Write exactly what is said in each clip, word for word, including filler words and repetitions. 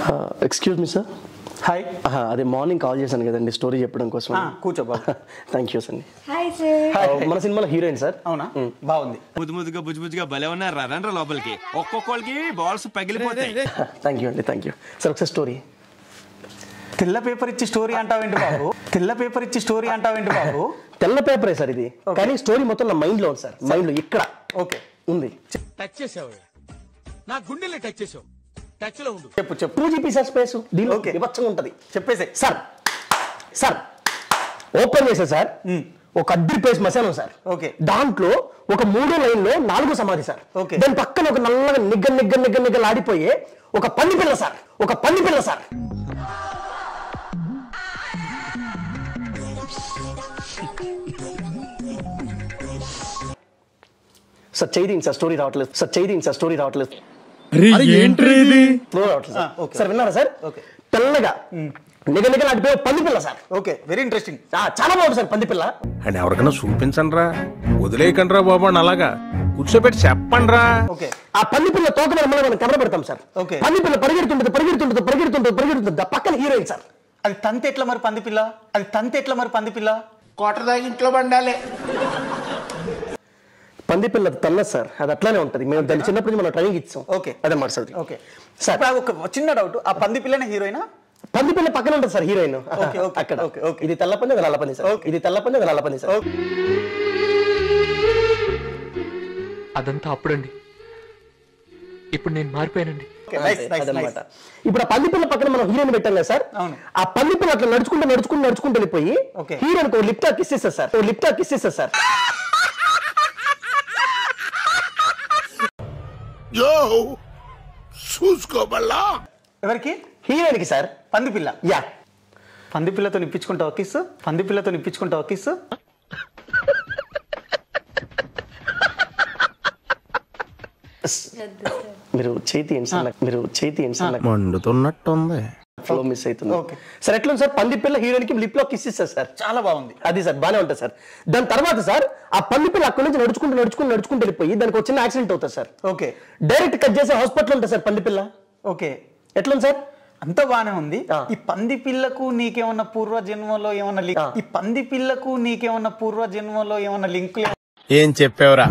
Excuse me sir. Hi. అదే morning call చేశాను కదండి స్టోరీ చెప్పడం కోసం. కూర్చో బాబు. థ్యాంక్ యూ అండి. Hi sir. మన సినిమాలో హీరోయిన్ సార్. అవునా? బాగుంది. ముద్దు ముద్దుగా బుజ్జు బుజ్జుగా భలే ఉన్నారు. రండ్రా లోపలికి, ఒక్కొక్కరికి బాల్స్ పగిలిపోతాయి. థ్యాంక్ యూ అండి, థ్యాంక్ యూ సార్. ఒకసారి స్టోరీ. తెల్ల పేపర్ ఇచ్చి స్టోరీ అంటావేంటి బాబు? తెల్ల పేపర్ ఇచ్చి స్టోరీ అంటావేంటి బాబు? తెల్ల పేపరే సార్ ఇది, కానీ స్టోరీ మొత్తం నా మైండ్ లో ఉంది సార్. మైండ్ లో ఇక్కడ ఓకే ఉంది. టచ్ చేసావు, నా గుండెల్ని టచ్ చేసావు. టచ్ లో ఉండు. చెప్పు చెప్పు. టూ జీపీ సార్ స్పేస్ దీనిలో Okay. విభత్సంగా ఉంటది. చెప్పేసే. సార్ సార్ ఓపెన్ చేసా సార్, ఒక అద్దరి పేస్ మసాలా సార్. ఓకే. దాంట్లో ఒక మూడో లైన్ లో నాలుగో సమాధి సార్. ఓకే. దాని పక్కన ఒక నల్లగా నిగ్గ నిగ్గ నిగ్గ నిగ్గలు ఆడిపోయే ఒక పంది పిల్ల సార్. ఒక పంది పిల్ల సార్. సార్ చేయదీండి సార్, స్టోరీ రావట్లేదు సార్. చేయదీండి సార్, స్టోరీ రావట్లేదు. ఫ్లో రావట్లేదు సార్. ఓకే. సార్ విన్నారా సార్? ఓకే. తెల్లగా నిగ నిగలు ఆడిపోయే పంది పిల్ల సార్. Okay, very interesting. ఆ, చాలా బాగుంది సార్ పంది పిల్ల. అండ్ ఎవరికైనా చూపించండి రా, వదిలేయకండి రా బాబు అని అలాగా కూర్చోబెట్టి చెప్పండి రా. ఓకే. ఆ పంది పిల్ల తోక మీద మళ్ళీ మనం కెమెరా పెడతాం సార్. ఓకే. పంది పిల్ల పరిగెడుతుంటుంది పరిగెడుతుంటుంది పరిగెడుతుంటుంది పరిగెడుతుంది. ఆ పక్కన హీరోయిన్ సార్. అది తంత ఎట్లా మరి పంది పిల్ల? అది తంత ఎట్లా మరి పంది పిల్ల? కోటర్ దాగి ఇంట్లో బండాలి. పంది పిల్ల తన్నది సార్, అది అట్లానే ఉంటది. మేము దాన్ని చిన్నప్పటి నుంచి మనం ట్రైనింగ్ ఇచ్చాం. ఓకే. అదన్నమాట సార్. ఓకే సార్ ఇప్పుడు ఒక చిన్న డౌట్, ఆ పంది పిల్లనే హీరోయినా? పంది పిల్ల పక్కన ఉంటుంది సార్ హీరోయిన్. ఓకే, ఓకే, అక్కడ ఓకే, ఓకే. ఇది తెల్ల పంది, అది నల్ల పంది సార్. ఓకే. ఇది తెల్ల పంది, అది నల్ల పంది సార్. అదంతా అప్పుడండి, ఇప్పుడు నేను మారిపోయానండి. ఓకే, నైస్, నైస్, అదన్నమాట. నైస్. ఇప్పుడు ఆ పంది పిల్ల పక్కన మనం హీరోయిన్ పెట్టాం కదా సార్. అవును. ఆ పంది పిల్ల అట్లా నడుచుకుంటూ నడుచుకుంటూ నడుచుకుంటూ వెళ్ళిపోయి ఓకే. హీరోయిన్ కు లిప్ టాక్ ఇచ్చేస్తారు సార్. లిప్ టాక్ ఇచ్చేస్తారు సార్. చూసుకోబల్లా ఎవరికి? హీరోయిన్ కి సార్. పంది పిల్ల. యా. పంది పిల్లతో నిప్పించుకుంటావు కిస్? పంది పిల్లతో నిప్పించుకుంటావు కిస్? మీరు చేతి ఏంటి సార్? నాకు- మీరు చేతి ఏంటి సార్? నాకు మండుతున్నట్టుంది. ఫ్లో మిస్ అవుతుంది. ఓకే. సార్ ఎట్లా ఉంది సార్? పంది పిల్ల హీరోయిన్ కి లిప్ లో కిస్ ఇస్తారు సార్. చాలా బాగుంది. అది సార్ బానే ఉంటుంది సార్. దాని తర్వాత సార్ ఆ పంది పిల్ల అక్కడి నుంచి నడుచుకుంటూ నడుచుకుంటూ నడుచుకుంటూ వెళ్ళిపోయి దానికి ఒక చిన్న యాక్సిడెంట్ అవుతుంది సార్. ఓకే. డైరెక్ట్ కట్ చేసే హాస్పిటల్ ఉంటుంది సార్ పంది పిల్ల. ఓకే, ఎట్లుంది సార్? అంత బానే ఉంది. ఆ. ఈ పంది పిల్లకు నీకేమన్నా పూర్వ జన్మలో ఏమన్నా లింక్? ఆ. ఈ పంది పిల్లకు నీకేమన్నా పూర్వ జన్మలో ఏమన్నా లింక్? ఏం చెప్పావురా?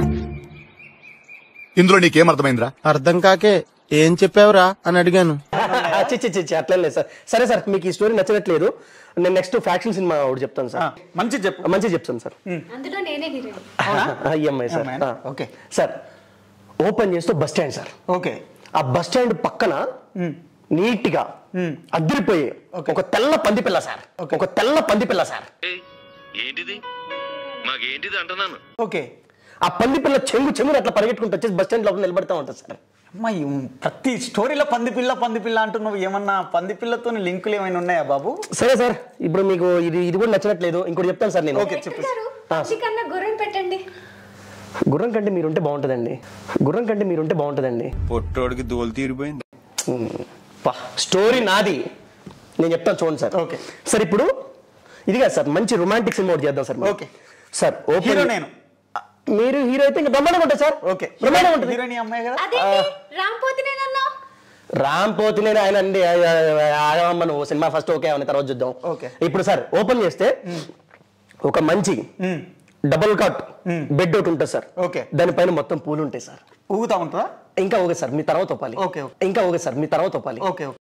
ఇందులో నీకేం అర్థమైందిరా? అర్థం కాకే ఏం చెప్పావురా అని అడిగాను. చిచ్చి చిచ్చి అట్లా లేదు సార్. సరే సార్, మీకు ఈ స్టోరీ నచ్చట్లేదు, నేను నెక్స్ట్ ఫ్యాక్షన్ సినిమా ఒకటి చెప్తాను సార్. మంచి చెప్పు. మంచిగా చెప్తాను సార్. అందులో నేనే heroine. EMI sir. EMI. Okay. Sir open చేస్తూ బస్ స్టాండ్ సార్. ఓకే. ఆ బస్ స్టాండ్ పక్కన నీట్ గా అద్దరిపోయే ఒక తెల్ల పంది పిల్ల సార్. ఒక తెల్ల పంది పిల్ల సార్. ఏంటిది మాకేంటిది అంటున్నాను. ఓకే. ఆ పంది పిల్ల చెంగు చెంగుని అట్లా పరిగెట్టుకుంటూ వచ్చేసి బస్ స్టాండ్ లోపల నిలబడతా ఉంటుంది సార్. అమ్మాయి ప్రతి స్టోరీలో పంది పిల్ల పంది పిల్ల అంటున్నావు, ఏమన్నా పంది పిల్లతో లింకులు ఏమైనా ఉన్నాయా బాబు? సరే సార్, ఇప్పుడు మీకు ఇది ఇది కూడా నచ్చట్లేదు, ఇంకోటి చెప్తాను సార్ నేను. ఓకే, చెప్పు. కన్నా గుర్రం పెట్టండి. గుర్రం కంటే మీరుంటే బాగుంటుందండి. గుర్రం కంటే మీరుంటే బాగుంటుందండి. పొట్టోడికి దోలు తీరిపోయింది. స్టోరీ నాది, నేను చెప్తాను చూడండి సార్. ఓకే. సార్ ఇప్పుడు ఇది కాదు సార్, మంచి రొమాంటిక్ సినిమా ఒకటి చేద్దాం sir. Okay sir open hero నేను. మీరు హీరో అయితే ఇంకా బ్రహ్మాండంగా ఉంటుంది సార్. ఓకే. బ్రహ్మాండంగా ఉంటుంది. హీరోయిన్ అమ్మాయి కదా? అదేంటి రాంపోతినేనన్నావు? రామ్ పోతినే ఆయన అండి. ఆగమ్మ నువ్వు సినిమా ఫస్ట్ ఓకే అని తర్వాత చూద్దాం. ఓకే. ఇప్పుడు సార్ ఓపెన్ చేస్తే ఒక మంచి డబుల్ కాట్ బెడ్ ఒకటి ఉంటుంది సార్. ఓకే. దానిపైన మొత్తం పూలు ఉంటాయి సార్. ఊగుతా ఉంటుందా? ఇంకా ఓకే సార్, మీ తర్వాత ఒప్పాలి. Okay, okay. ఇంకా ఓకే సార్, మీ తర్వాత ఒప్పాలి. ఓకే. ఓకే.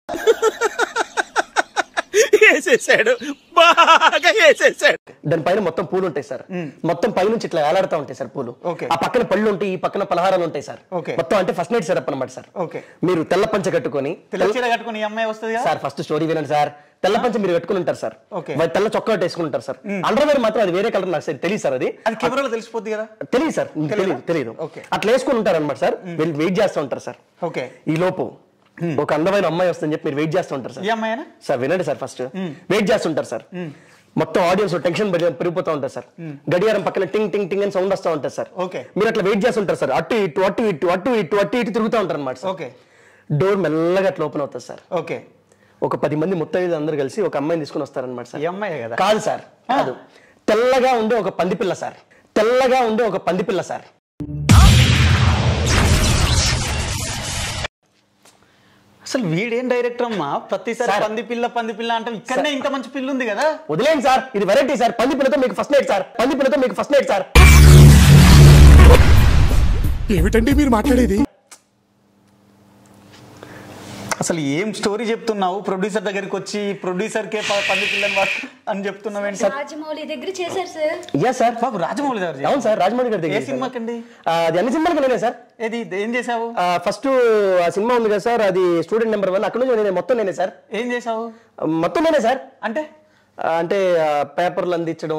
వేసేసాడు, బాగా వేసేసాడు. దానిపైన మొత్తం పూలు ఉంటాయి సార్. మొత్తం పై నుంచి ఇట్లా వేలాడుతూ ఉంటాయి సార్ పూలు. ఓకే. ఆ పక్కన పళ్ళు ఉంటాయి, ఈ పక్కన పలహారాలు ఉంటాయి సార్. ఓకే. మొత్తం అంటే ఫస్ట్ నైట్ సెటప్ అన్నమాట సార్. ఓకే. మీరు తెల్ల పంచ కట్టుకొని తెల్ల చీర కట్టుకుని ఈ అమ్మాయి వస్తుంది కదా సార్. ఫస్ట్ స్టోరీ వినండి సార్. తెల్ల పంచ మీరు కట్టుకుని ఉంటారు సార్. ఓకే. మరి తెల్ల చొక్కా వేసుకుంటారు సార్. అండర్వేర్ మాత్రం అది వేరే కలర్ నాకు తెలియదు సార్. అది అది కెమెరాలో తెలిసిపోద్ది కదా? తెలియదు సార్, తెలియదు తెలియదు. ఓకే. అట్లా వేసుకుని ఉంటారు అనమాట సార్. వెళ్ళి వెయిట్ చేస్తూ ఉంటారు సార్. ఓకే. ఈ లోపు ఒక అందమైన అమ్మాయి వస్తుందని చెప్పి మీరు వెయిట్ చేస్తూ ఉంటారు సార్. ఈ అమ్మాయినా? సార్ వినండి సార్, ఫస్ట్ వెయిట్ చేస్తుంటారు సార్. మొత్తం ఆడియన్స్ టెన్షన్ పెరిగిపోతూ ఉంటారు సార్. గడియారం పక్కన టింగ్ టింగ్ టింగ్ అని సౌండ్ వస్తూ ఉంటుంది సార్. ఓకే. మీరు అట్లా వెయిట్ చేస్తుంటారు సార్. అటు ఇటు అటు ఇటు అటు ఇటు అటు ఇటు తిరుగుతూ ఉంటారు అనమాట సార్. ఓకే. డోర్ మెల్లగా అట్లా ఓపెన్ అవుతుంది సార్. ఓకే. ఒక పది మంది ముత్తైదులు అందరూ కలిసి ఒక అమ్మాయిని తీసుకుని వస్తారనమాట సార్. ఈ అమ్మాయి కదా? కాదు సార్, కాదు. తెల్లగా ఉండే ఒక పంది పిల్ల సార్. తెల్లగా ఉండే ఒక పంది పిల్ల సార్. అసలు వీడేం డైరెక్టర్ అమ్మా ప్రతిసారి పంది పిల్ల పంది పిల్ల అంటే ఇక్కడనే ఇంత మంచి పిల్ల ఉంది కదా. వదిలేండి సార్, ఇది వెరైటీ సార్. పంది పిల్లతో మీకు ఫస్ట్ నైట్ సార్. పంది పిల్లతో మీకు ఫస్ట్ నైట్ సార్. ఏమిటండి మీరు మాట్లాడేది? అసలు ఏం స్టోరీ చెప్తున్నావు? ప్రొడ్యూసర్ దగ్గరికి వచ్చి ప్రొడ్యూసర్ కే పంది పిల్లని అని చెప్తున్నావు ఏంటి? రాజమౌళి దగ్గర చేశారు సార్. Yeah sir. బాబు రాజమౌళి గారు? అవును సార్, రాజమౌళి గారి ఏ దగ్గర. సినిమాకండి? అది అన్ని సినిమాలకి నేనే సార్. ఏది ఏం చేసావు? ఫస్ట్ ఆ సినిమా ఉంది కదా సార్, అది స్టూడెంట్ నెంబర్ వన్. అక్కడ నుంచి నేనే మొత్తం నేనే సార్. ఏం చేసావు? మొత్తం నేనే సార్. అంటే అంటే పేపర్లు అందించడం,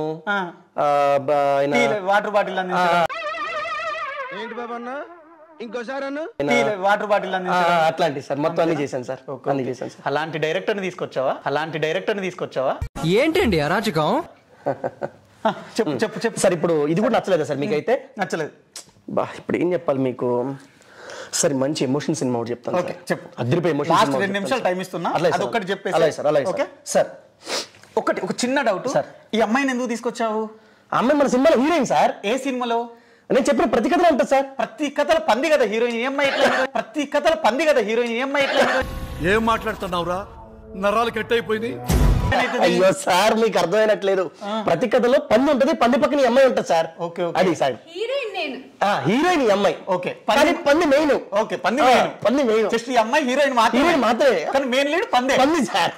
వాటర్ బాటిల్ అందించడం, ఏంటి బాబా అన్న ఇంకోసారి అన్న వాటర్ బాటిల్ అందించడం, అట్లాంటి సార్ మొత్తం అన్ని చేశాను సార్. అన్ని చేశాను సార్. అలాంటి డైరెక్టర్ ని తీసుకొచ్చావా? అలాంటి డైరెక్టర్ ని తీసుకొచ్చావా? ఏంటండి అరాచకం? చెప్పు చెప్పు చెప్పు సార్. ఇప్పుడు ఇది కూడా నచ్చలేదా సార్ మీకైతే? నచ్చలేదు. బా ఇప్పుడు ఏం చెప్పాలి మీకు? సరే మంచి ఎమోషన్ సినిమా ఒకటి చెప్తాను. ఓకే చెప్పు. అదిరిపోయి ఎమోషన్. లాస్ట్ రెండు నిమిషాలు టైం ఇస్తున్నా, అది ఒక్కటి చెప్పేసి. అలాగే సార్, అలాగే ఓకే సార్. ఒకటి ఒక చిన్న డౌట్ సార్. ఈ అమ్మాయిని ఎందుకు తీసుకొచ్చావు? ఆ అమ్మాయి మన సినిమాలో హీరోయిన్ సార్. ఏ సినిమాలో? నేను చెప్పిన ప్రతి కథలో ఉంటుంది సార్. ప్రతి కథల పంది కదా హీరోయిన్. ఈ అమ్మాయి ఎట్లా హీరోయిన్? ప్రతి కథల పంది కదా హీరోయిన్. ఈ అమ్మాయి ఎట్లా హీరోయిన్? ఏం మాట్లాడుతున్నావురా? నరాలు కట్ అయిపోయింది. అయ్యో సార్, మీకు అర్థమైనట్లేదు. ప్రతి కథలో పంది ఉంటది, పంది పక్కన ఈ అమ్మాయి ఉంటుంది సార్. Okay okay. అది సార్ హీరోయిన్ నేను. హీరోయిన్ ఈ అమ్మాయి. ఓకే. పంది పంది మెయిన్. ఓకే పంది మెయిన్. పంది మెయిన్. జస్ట్ ఈ అమ్మాయి హీరోయిన్ మాత్రమే. హీరోయిన్ మాత్రమే. కానీ మెయిన్ లీడ్ పందే. పంది సార్.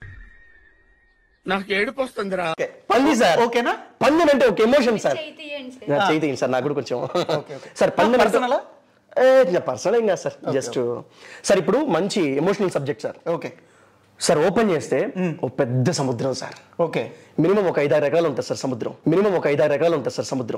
నాకు ఏడుపు వస్తుందిరా. పంది సార్. ఓకేనా? పంది అంటే ఒక ఎమోషన్ సార్. చేయి తీయండి సార్. చేయి సార్, నాకు కూడా కొంచెం సార్. పంది పర్సనలా? పర్సనల్ ఏం కాదు సార్, జస్ట్ సార్. ఇప్పుడు మంచి emotional subject sir. Okay sir. Open చేస్తే ఒక పెద్ద సముద్రం సార్. ఓకే. మినిమం ఒక ఐదారు ఎకరాలు ఉంటుంది సార్ సముద్రం. మినిమం ఒక ఐదారు ఎకరాలు ఉంటుంది సార్ సముద్రం.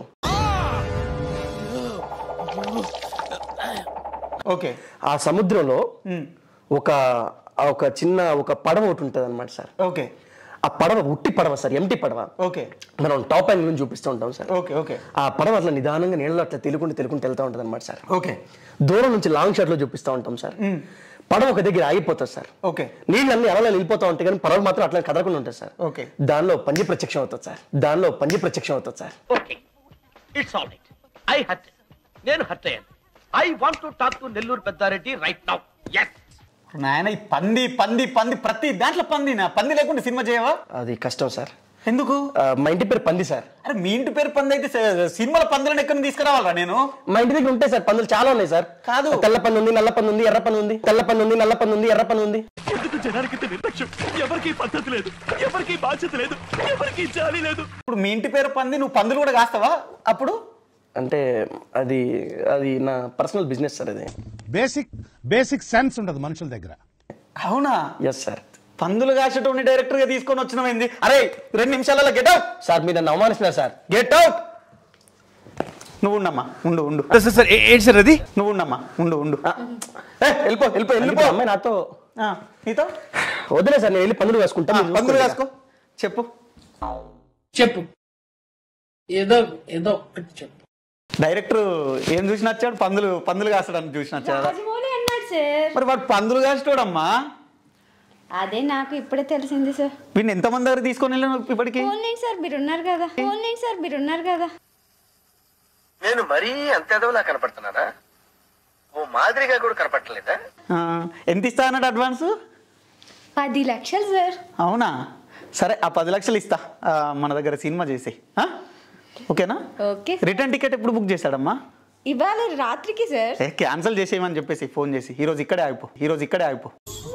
ఓకే. ఆ సముద్రంలో ఒక ఒక చిన్న ఒక పడవ ఒకటి ఉంటుంది అనమాట సార్. ఓకే. ఆ పడవ ఉట్టి పడవ సార్, ఎంటీ పడవ. ఓకే. మనం టాప్ యాంగిల్ నుంచి చూపిస్తూ ఉంటాం సార్. Okay okay. ఆ పడవ అట్లా నిదానంగా నీళ్ళలో అట్లా తెలుకుంటూ తెలుకుంటూ వెళ్తూ ఉంటుంది అనమాట సార్. ఓకే. దూరం నుంచి లాంగ్ షాట్ లో చూపిస్తూ ఉంటాం సార్. పడవ ఒక దగ్గర ఆగిపోతుంది సార్. ఓకే. నీళ్ళన్నీ అలా వెళ్ళిపోతూ ఉంటాయి, కానీ పడవ మాత్రం అట్లా కదలకుండా ఉంటుంది సార్. ఓకే. దానిలో పంజి ప్రత్యక్షం అవుతుంది సార్. దానిలో పంజి ప్రత్యక్షం అవుతుంది sir. Okay, it's all right. I hurt, నేను హర్ట్ అయ్యాను. I want to talk to Nellore Peddareddy right now. yes. నాయన ఈ పంది పంది పంది ప్రతి దాంట్లో పంది. నా పంది లేకుండా సినిమా చేయవా? అది కష్టం సార్. ఎందుకు? మా ఇంటి పేరు పంది సార్. అరే మీ ఇంటి పేరు పంది అయితే సినిమాల పందులను ఎక్కడ తీసుకురావాలా నేను? మా ఇంటి దగ్గర ఉంటాయి సార్ పందులు, చాలా ఉన్నాయి సార్. కాదు, తెల్ల పంది ఉంది, నల్ల పంది ఉంది, ఎర్ర పంది ఉంది. తెల్ల పంది ఉంది, నల్ల పంది ఉంది, ఎర్ర పంది ఉంది. ఎందుకు జనానికి నిర్లక్ష్యం? ఎవరికి పద్ధతి లేదు, ఎవరికి బాధ్యత లేదు, ఎవరికి జాలి లేదు. ఇప్పుడు మీ ఇంటి పేరు పంది, నువ్వు పందులు కూడా కాస్తావా అప్పుడు? అంటే అది అది నా పర్సనల్ బిజినెస్ సార్. అది బేసిక్ బేసిక్ సెన్స్ ఉండదు మనుషుల దగ్గర. అవునా? Yes sir. పందులు కాసేటోని డైరెక్టర్ గా తీసుకొని వచ్చినమైంది. అరే రెండు నిమిషాలలో గెట్ అవుట్. సార్ మీరు నన్ను అవమానిస్తున్నారు సార్. Get out. నువ్వు ఉండమ్మా, ఉండు ఉండు సార్. ఏంటి సార్ అది? నువ్వు ఉండమ్మా, ఉండు ఉండు. వెళ్ళిపో వెళ్ళిపో వెళ్ళిపో. అమ్మాయి నాతో నీతో వదిలే సార్, నేను వెళ్ళి పందులు వేసుకుంటా. పందులు వేసుకో. చెప్పు చెప్పు ఏదో ఏదో ఒకటి చెప్పు. డైరెక్టర్ ఏం చూసి నచ్చాడు? పందులు పందులు కాస్తాడని చూసి నచ్చాడు. రాజమౌళి అన్నాడు సార్. మరి వాడు పందులు కాస్తాడమ్మా. అదే నాకు ఇప్పుడే తెలిసింది సార్. వీడిని ఎంతమంది దగ్గర తీసుకొని వెళ్ళాను ఇప్పటికి? ఓన్లైన్ సార్ మీరు ఉన్నారు కదా. ఓన్లైన్ సార్ మీరు ఉన్నారు కదా. నేను మరీ అంత ఎదవలా కనపడుతున్నానా? ఓ మాదిరిగా కూడా కనపడలేదా? ఎంత ఇస్తా అన్నాడు అడ్వాన్స్? పది లక్షలు సార్. అవునా? సరే, ఆ పది లక్షలు ఇస్తా మన దగ్గర సినిమా చేసి. ఓకేనా? ఓకే. రిటర్న్ టికెట్ ఎప్పుడు బుక్ చేశాడమ్మా? ఇవాళ రాత్రికి సార్. క్యాన్సిల్ చేసేయమని చెప్పేసి ఫోన్ చేసి ఈ రోజు ఇక్కడే ఆగిపో, ఈ రోజు ఇక్కడే ఆగిపో.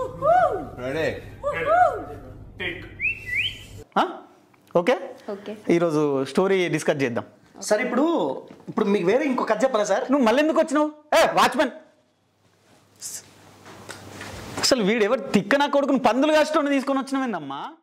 Okay okay. ఈరోజు స్టోరీ డిస్కస్ చేద్దాం. సార్ ఇప్పుడు ఇప్పుడు మీకు వేరే ఇంకో కథ చెప్పాలా సార్? నువ్వు మళ్ళీ ఎందుకు వచ్చినావు? ఏ వాచ్మెన్, అసలు వీడు ఎవరు తిక్క నా కొడుకుని పందులు కాస్టోని తీసుకొని వచ్చినావేందమ్మా?